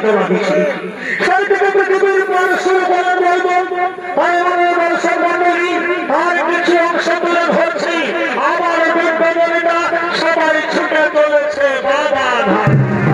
তোলা দিচ্ছি সেই থেকে পৃথিবীর মানুষের বলে বলবো আমার সম্মানী আর কিছু অংশ তুলে ধরছি আমার বিদ্যামণিটা সবাই ছুটে চলেছে বাবা ধাম।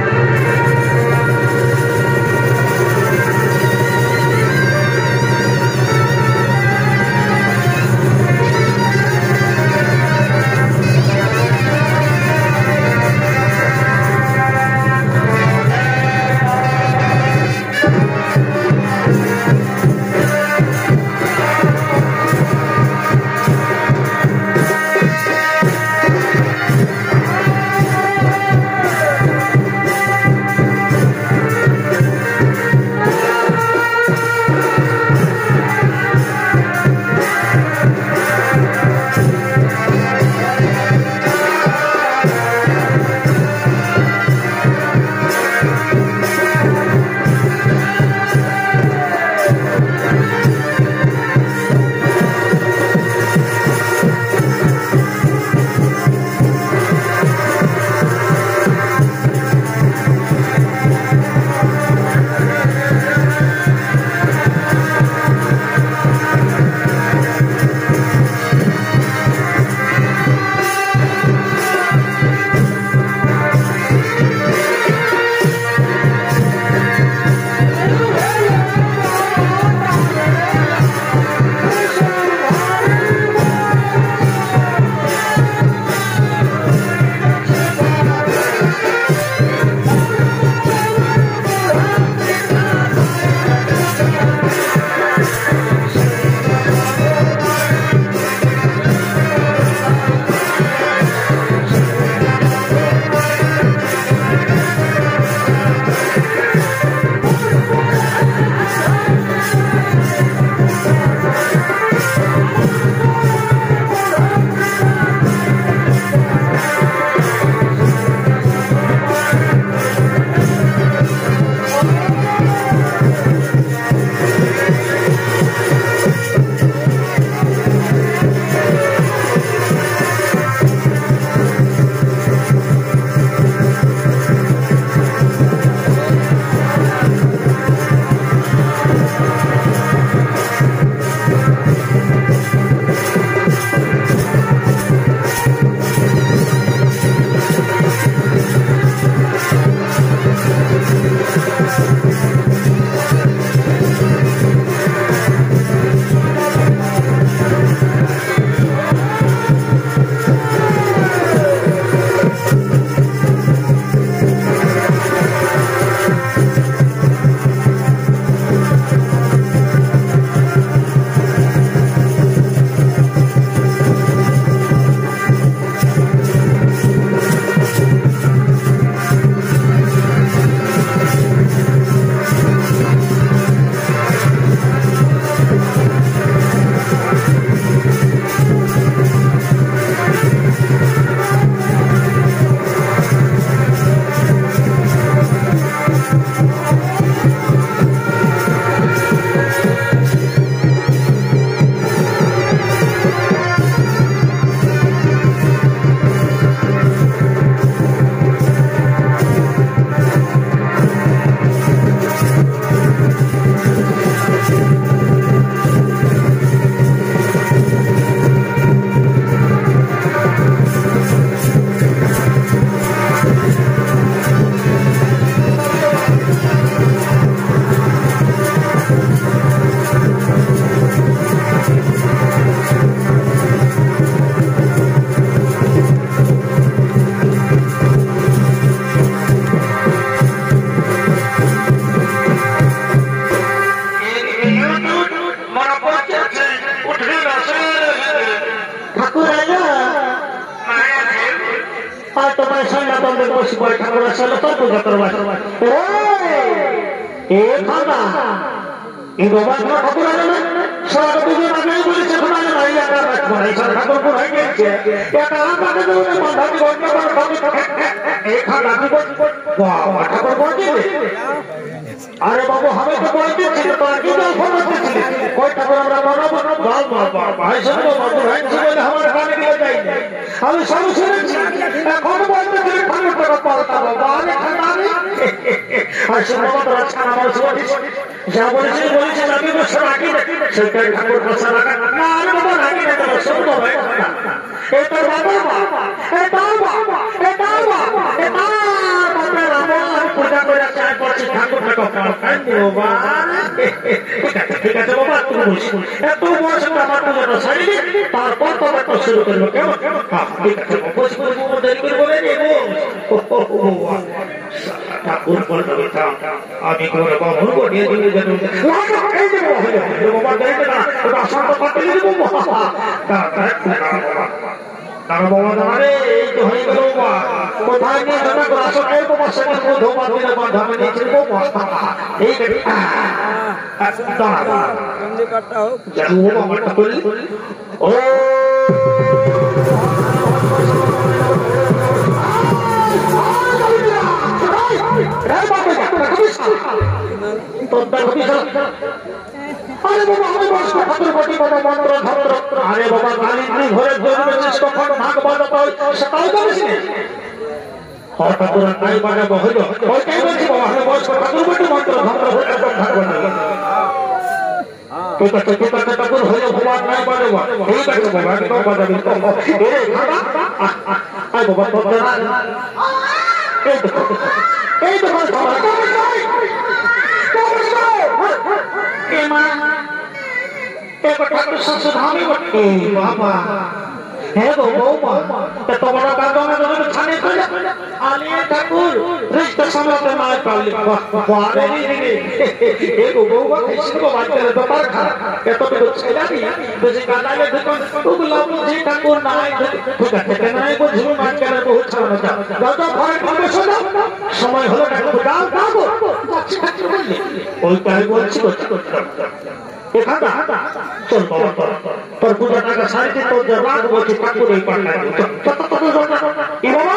अरे बाबू हमें तो बोलते थे तो आगे तो फोन करते थे कोई ठाकुर हमरा मनो मनो भाई सब तो बाबू भाई से बोले हमारे खाने के लिए जाएंगे हम सब सुने कौन बोलते थे खाने पर पालता बाबा अरे खाना नहीं আর সে বাবা তোরা ছাড়া আমার বলিস যা বলেছিস আমি বসে রাখি সেটাই ঠাকুর বসে রাখা না আরে বাবা রাখি না তোরা শোন বাবা এ তোর বাবা এ তোর বাবা এ তোর বাবা এ তোর বাবা রামা পূজা করে চাই করছি ঠাকুর ঠাকুর বাবা ঠিক আছে বাবা তুমি বলছি এত বয়স আমার পুজোটা সারিলি তারপর তোমার তো শুরু করবো কেমন ঠিক আছে বসে বসে দেরি করে বলে নেবো ঠাকুর বলতে আমি করে বাবু বলিয়ে দিয়ে যেতে বাবা দেখবে না ওটা আসার কথা দেবো তারা বাবা দাঁড়ে এই তো হয়ে গেল কোথায় নিয়ে জানা করে আসো এই বাবার সঙ্গে ধোপা দিলে ধামে নিয়েছিল এই দাঁড়া বাবাটা করলি ও আরে বাবা আমি বস ঠাকুর কোটি বাবা মন্ত্র ধন্ত্র আরে বাবা গালিন্দ্রি ঘরে ধরবেছিস কখন ভাগ বাজাতে হয় সেটাও জানিস না ঠাকুর নাই বাজাবো হইল ওইটাই বলছি বাবা আমি বস ঠাকুর কোটি মন্ত্র ধন্ত্র ঘরে একদম ভাগ বাজাবো ঠিক আছে ঠাকুর হইলে ভগবান নাই বাজাবো ঠিক আছে বাবা একদম বাজাবি আয় বাবা তোর এই তো ঠাকুর সংশোধানি বাবা হ্যাঁ গো বৌমা তোমার কাগজে ছানে করে আলিয়া ঠাকুর রিস্তা সামলাতে না পারলি বাবা রে গো বৌমা কিসको बात करे तो पर खा এত তো ছেড়াবি বুঝি গালালে দোকান ওগুলা বুঝি ঠাকুর নাই ঠিক আছে নাই গো ঝুম মান করে বহুত ছাড়া যা দাদা ভাই ভাবে শোনা সময় হলো ঠাকুর দাও দাও ওই তাই বলছি এখানে চল বাবা তোর পূজা টাকা সারিতে তোর যা রাগ বলছি ঠাকুর এই পাঠায় কি বাবা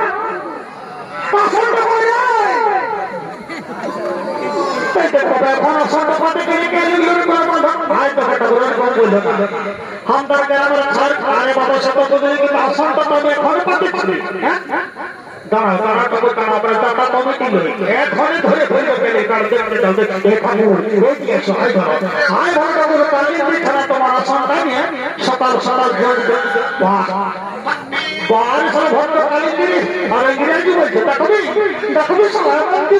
हम तो अरे बाबा सब आसन तो तब एखने पाते দাঁড়া দাঁড়া তবে দাঁড়া দাঁড়া তবে কি এখনই ধরে ধরে পেলে কালকে যাবে এখানে ওই দিয়েছো হাই ধরো কালিন্দ্রি খানা তোমার আসনটা নিয়ে সকাল সকাল জোর বাহ বাড়ি সব ভদ্র কালিন্দ্রি আর ইংরেজি বলছে দেখবি দেখবি সবাই দিব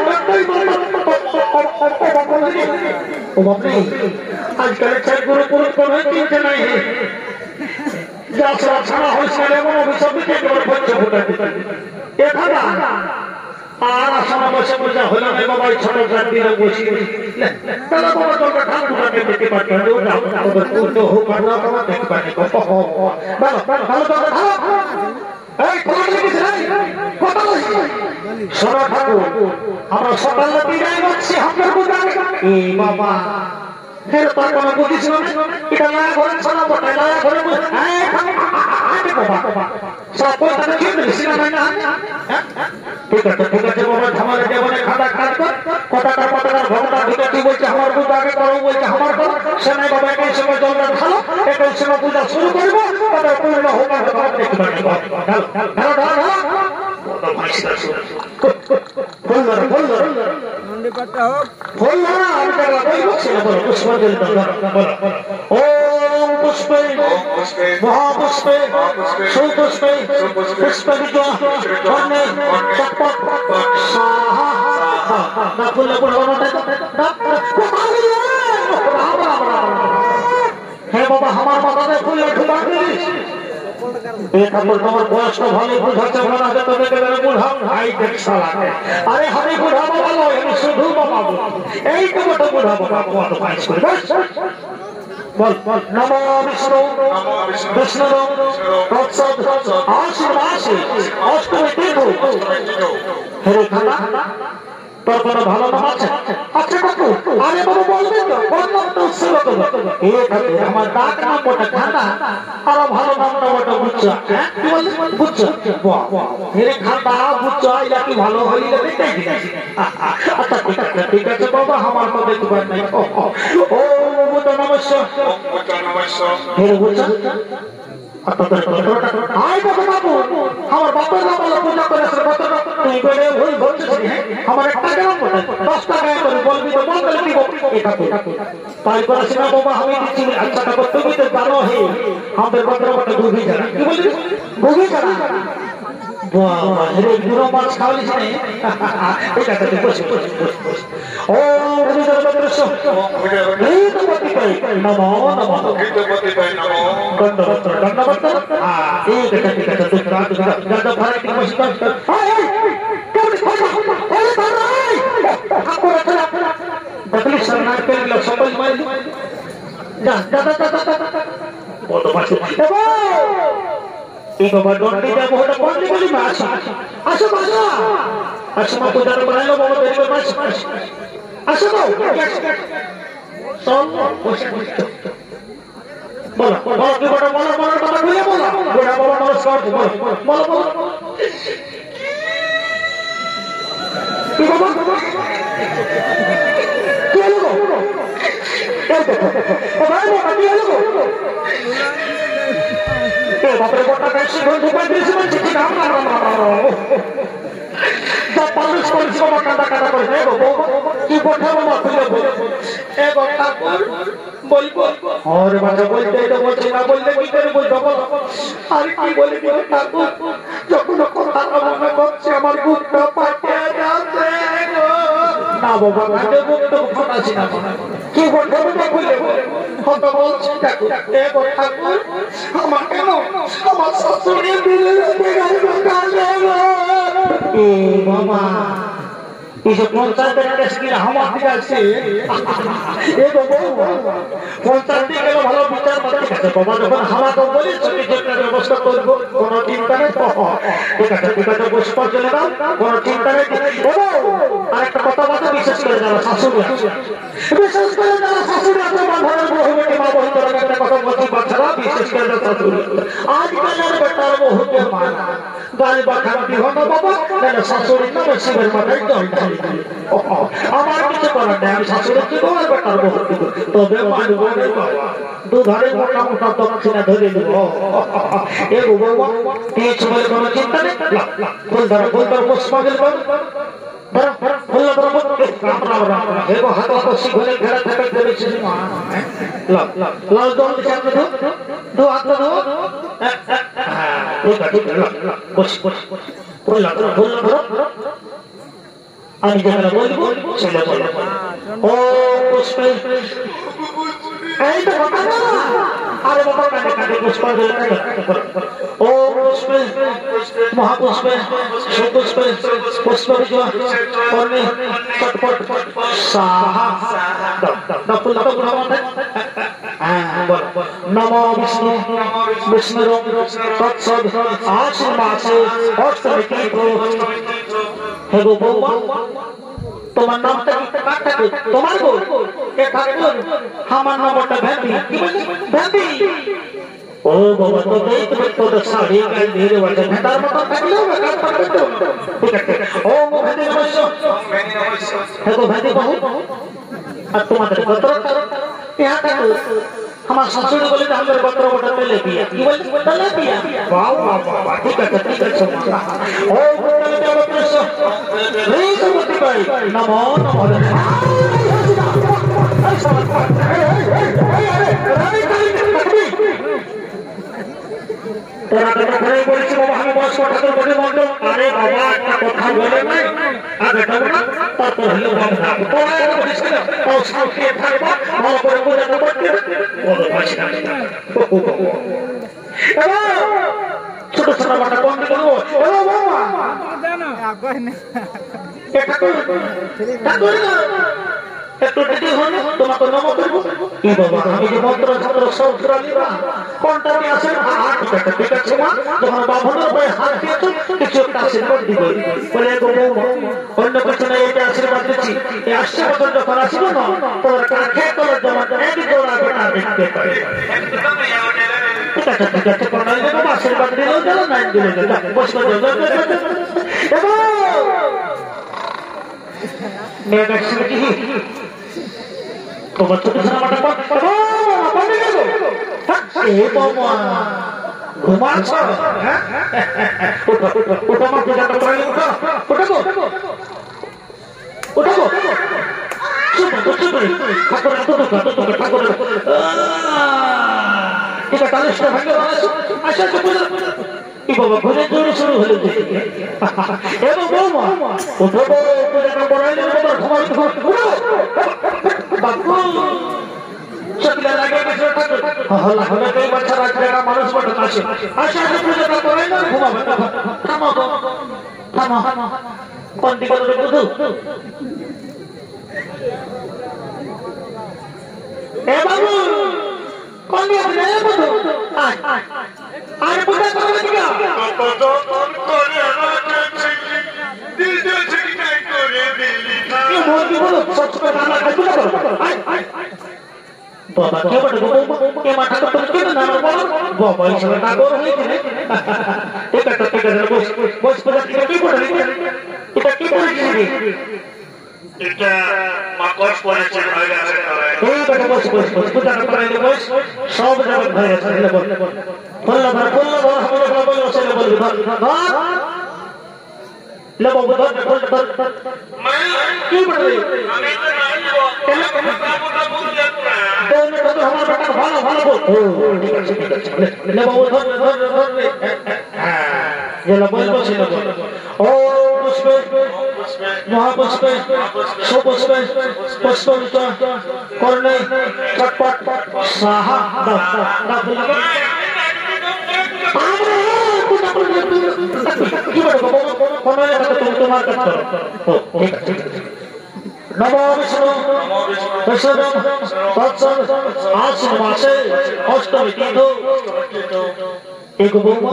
ও বাপরে আজকাল চাই গুরু পুরুষ কোনো চিনতে নাই যা সব ছাড়া হয়েছে এমন অভিশাপ দিতে একেবারে বলছে এখানে আর আসনা বসে বসে হলো না বাবা ছোট জাতিরা বসি তারা বাবা তোমরা ঠাকুরকে দেখতে পাচ্ছেন তো হোক না তোমার দেখতে পাচ্ছি ভালো ভালো ভালো এই কোন কিছু নাই কথা বলছি সোনা ঠাকুর আমরা সকাল রাতে যাই বলছি আপনার পূজা এই বাবা ফের তার কোনো বুঝিস না এটা না ঘরে সোনা বটে না ঘরে এই বাবা সব কথা কি দিছিস না ঠিক আছে বাবা ঝামেলা জীবনে খাতা কাজ কর কথাটা ঘটনা ঢুকে তুই বলছে আমার পূজা আগে করো বলছে আমার করো সেনা বাবা একই সময় জলটা ঢালো একই সময় পূজা শুরু করবো তাদের পূর্ণ হোক पुष्पे महापुष्पे सुपुष्पे पुष्प वन्य हे बाबा हमार माता ने फूल ढुमा ঠাকুর তোমার বয়সটা ভালো বুঝাচ্ছে ভালো আছে তবে বুঝাও ভাই দেখ সালা আরে আমি বুঝাবো ভালো আমি শুধু বাবা এই তো বড় বুঝাবো বাবা তো পাইছ করে বল বল নমো বিষ্ণু বিষ্ণু তৎসৎ আশীর্বাসী অষ্টমী তিথি হরে খানা তোর কোনো ভালো নাম আছে আচ্ছা কাকু আরে বাবু বলবেন তো কোন নামটা উৎসর্গ করবো এই কাকু আমার ডাক নাম ওটা খানা আর ভালো নামটা ওটা বুচ্চা কি বলছিস বুচ্চা বাহ হেরে খানা বুচ্চা এটা কি ভালো হইলে দেখতে আচ্ছা ঠিক আছে বাবা আমার তো দেখবার নাই ও বুদ্ধ নমস্কার হেরে বুচ্চা আয় বাবা বাবু আমার বাপের নাম হলো পূজা করে আসলে কত তুই বলে ভুল বলছিস আমার একটা গ্রাম বলে 10 টাকা করে বলবি তো বল করে দিব এটা তাই করেছি না বাবা আমি দিচ্ছি আচ্ছা টাকা তুমি তো জানো হে আমাদের বদ্রবটে গুগি যারা কি বলিস গুগি যারা বাবা রে পুরো মাছ খাওয়ালিস না এটা তো বসে ও পূজার বদ্রস এই তো পতি পাই নমো নমো গীতপতি ভাই নমো দণ্ডবত দণ্ডবত এই ঠিক আছে তুই রাত রাত ভাড়া কি বসে দেখলি সরনার পেলে লোক সবাই মারি যা যা যা কত পাশে এই বাবা দণ্ডি যাব ওটা বন্ধ বলি না আসো আসো বাবা আসো মা পূজার বানালো বাবা দেখবে মাস আসো গো চল বসে বসে বলো বলো কি বড় বলো বলো কথা বলে বলো বড় বাবা নমস্কার বলো বলো বলো কি বাবা কি হলো এই দেখো ও ভাই বাবা কি হলো এ বাপরে বড়টা বেশি ঘুরে ঢুকে দিয়েছে বলছি কি নাম যা পালিশ করেছি বাবা কাটা কাটা করে এ বাবা কি বড়টা বাবা খুলে বলো এ বড়টা বলবো আরে বাবা বলতে তো বলছি না বললে কি করে বলবো বলো আর কি বলে দিব ঠাকুর যখন কথা মনে করছে আমার বুকটা ফাটিয়ে যাচ্ছে না বাবা কাজে বুকটা ফাটাছি না কি বলবো বলে কত বলছি ঠাকুর এ ঠাকুর আমার কেন আমার শাশুড়ি বিলেতে বাবা इसे पंचायत के हमारे दिया से ए बाबा पंचायत के ভালো বিচার করতে আছে বাবা যখন হালা তো বলি ছুটি যেটা ব্যবস্থা করব কোন চিন্তা নেই ঠিক আছে পুষ্প চলে দাও কোন চিন্তা নেই বাবা আরেকটা কথা বলতে বিশেষ করে যারা শাশুড়ি আছে বিশেষ করে যারা শাশুড়ি আছে বাঁধার বহু বেটি মা বহু তোর একটা কথা বলছি বাচ্চারা বিশেষ করে যারা শাশুড়ি আজকালের বেটার বহুকে মান গায়ে বাখারা বিহন বাবা না শাশুড়ি না শিবের মাথায় জল ঢালি আমার কিছু করার নেই আমি শাশুড়ি কি আর বেটার বহু তবে মানব দুধারে মোটা মোটা দক্ষিণা ধরে দেব এ বাবা এই সময় কোন চিন্তা নেই ফুল ধর পুষ্পাগের ফুল ধর রাম রাম রাম এগো হাত কষি ঘরে ঘেরা থেকে ধরেছি লাল জল দিছে দু হাত ধরো ঠিক আছে বস ফুল ধরো আমি যেটা বলবো সেটা বলবো ও পুষ্পে এই তো কথা না আরে বাবা কানে কানে পুষ্প দিলে ও পুষ্পে মহাপুষ্পে সুপুষ্পে পুষ্প বিজয় কর্মে চটপট সাহা দপুল দপুল নমো বিষ্ণু বিষ্ণুর তৎসদ আশ্বিন মাসে অষ্টমী তিথি হে গো বৌমা তোমার নামটা কাটটা তোমার গো এ ঠাকুর আমার নামটা ভেন্দি ভেন্দি ও বাবা তো দেই তো শাড়ি গাই ধীরে বাজে ভেন্দার মত থাকলেও কাট পারতো ঠিক আছে ও ভেন্দি নমস্কার হে গো ভেন্দি বহু আর তোমাদের গোত্র ইয়া ঠাকুর আমার শাশুড়ি বলে যে আমাদের গোত্র গোটা পেলে দিয়া কি বলছি পেলে দিয়া বাহ বাহ বাহ ঠিক আছে ও গোত্র দেবপ্রস এই সমস্ত পাই নমো নমো তোরা তো ঘরে বলেছি বাবা আমি বস ঠাকুর বলে মন্ডল আরে বাবা একটা কথা বলে নাই আগে তোমরা তারপর হলো বাবা তোরা বলিস না ও সাথে থাকবা ভালো করে বোঝাতে পারতে বলো পাচ্ছি না ছোট ছোট বাটা বন্ধ করবো ও বাবা জানো আগে না এটা ঠাকুর একটু দিদি হলো তোমাকে নমো করবো কি বাবা আমি যে মন্ত্র ছাত্র সব রালিবা কোনটা আমি আসেন ঠিক আছে মা তোমার বাবুর ভাই হাত দিয়েছো কিছু একটা আশীর্বাদ দিব বলে গো অন্য কিছু নাই এটা আশীর্বাদ দিচ্ছি এই 80 বছর যখন আসিব না তোর কাছে তোর জমা এক জোড়া গোটা দেখতে পাবে ঠিক আছে কোনাই দেবো আশীর্বাদ দিলেও দিল নাই দিলে বসে এবং मैं वैक्सीन की तो बच्चों के साथ मटक ए बाबा घुमाচ্ছ হ্যাঁ ওঠো ওঠো আমার পূজাটা করে ওঠো ওঠো গো ওঠো গো চুপ চুপ ঠাকুর ঠাকুর ঠিক আছে তাহলে সেটা ভাঙে আচ্ছা আচ্ছা পূজা কি বাবা ভোজের জন্য শুরু হলো এবং বৌমা ওঠো পূজাটা করাই দেবো তোমার ঘুমাইতে বাবু সকলে লাগে গেছে ঠাকুর হল্লা হলে কই বাচ্চা রাখবে না মানুষ বটে আসে আচ্ছা আচ্ছা পূজাটা করাই না ঘুমাবে থামো থামো কোন দিকে বুঝু এ বাবু কোন দিকে রে বুঝু আরে পূজা করবে কি কত যতন করে রাখছি দিল দিল ছিটাই করে দিলি না কি বলবি বলো সব করে না পূজা করো বাবা কে বড় কে মাথা তো তুমি কেন না বলো বাবা এইসব ঠাকুর হইছে ঠিক আছে বস পূজা কি করে এটা কি করেছিস এটা মাকড় পড়েছে হয়ে গেছে এই কথা বস পূজা করে বস সব জগৎ হয়ে গেছে বল বল্লা ভর আমরা বল ওসলে বল লবো বল मैं কি বলে আমি তো নাই কেন কথা বল যাত্রা তোমরা তো আমার বেটা ভালো ভালো বল ঠিক আছে লবো ধর হ্যাঁ ये লবো বসে লবো ও পুষ্পে মহাপুষ্পে সুপুষ্পে পুষ্পমিত করলে চটপট সাহা দাও কি বলবো কোন তোমার কাজ করো নমো বিষ্ণু বিষ্ণু তৎসৎ আশ্বিন মাসে অষ্টমী তিথি এক বৌমা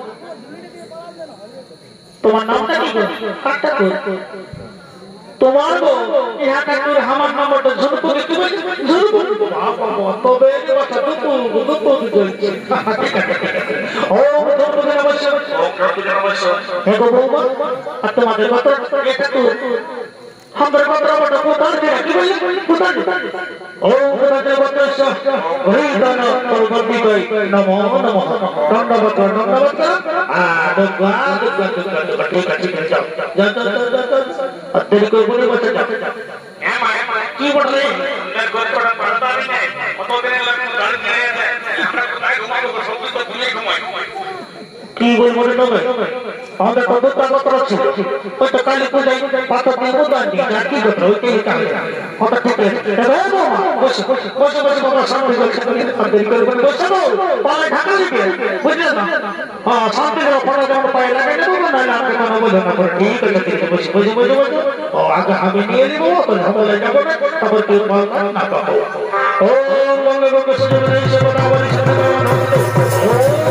তোমার নামটা কি কাটটা তোমার গো ইহা ঠাকুর আমার নামটা ঝুনপুর ঝুনপুর বাবা তবে কথা দুপু দিছে ওম ঝুনপুর নমস্কার ওম ঝুনপুর নমস্কার হে গো বৌমা আর তোমাদের কথা এটা তো हमरे पत्र बटा पुतार के की बोली पुतार ओम पुतार बटस हरिदन तोबती कई नमो नमः दंडवत आ दुर्गा ठीक है जाओ तेरी कोई बोली बच्चा जाओ की बोल रही अंदर गोर पड़ा पड़ता भी नहीं तो देने लगे गाड़ी चले जाए हमरा बताए घुमाओ सब तो भूले घुमाओ की बोल बोले नमे আমাদের কতটা পত্র আছে ওই তো কালী পূজায় পাতা দিয়ে দান দি জাতি পত্র ওইটাই কাজ কত ঠিক আছে এবার বাবা বসে বাবা সামনে বসে আমাদের করে বসে পালে ঢাকা দিবে বুঝলে না হ্যাঁ শান্তি করে পড়া যেন পায় লাগে না বাবা না আপনি কোনো বলে না করে ঠিক আছে বসে ও আগে আমি নিয়ে নিব তো ঝামেলা যাব না তারপর তুই বল না পাবো ও মঙ্গল মঙ্গল সুজনে সেবা বলি সেবা ও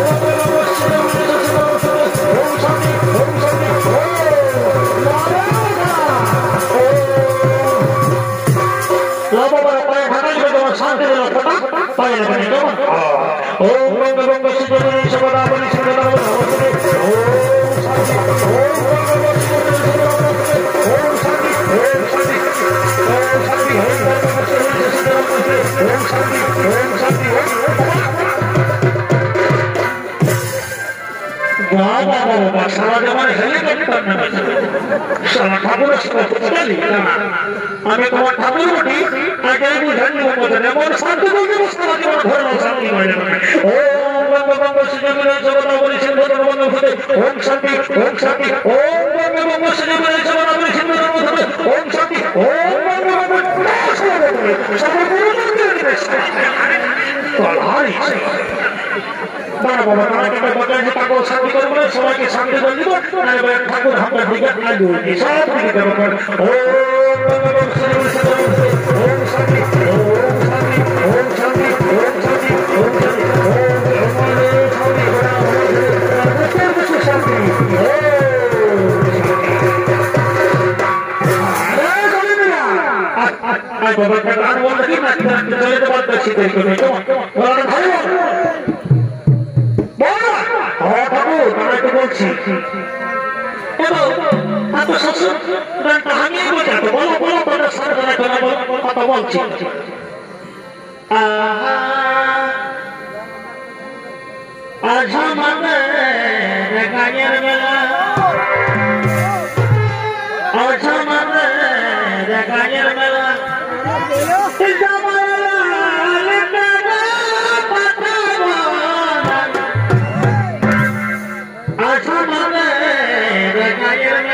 সারা জমানে হেলিকপ্টার নেবে সারা ঠাকুরের চলি আমি তোমার ঠাকুর উঠি আগে বুঝানি মতো এমন শান্তি বলতে সারা জীবন ধর্ম শান্তি করে নেবে ওম বঙ্গ শ্রীজগরে জগতা বলি সিন্ধু বঙ্গ ফুটে ওম শান্তি ওম বঙ্গ শ্রীজগরে জগতা বলি সিন্ধু বঙ্গ ফুটে ওম শান্তি ওম বঙ্গ সকল গুরু মন্দির বাবা বাবা কাকে বলতে ঠাকুর শান্তি করবে সবাইকে শান্তি করে দিব ঠাকুর আমরা দিকে আগে সব দিকে করব ওম শান্তি ওম শান্তি ওম শান্তি ওম শান্তি বাবা কার বলতে কি না চলে তো বলতে শিখে করে কেমন বলা ভালো বলছি কথা বলছি আজ আমাদের গায়ের মেলা আজ আমাদের গায়ের মেলা আজ আমাদের গায়ের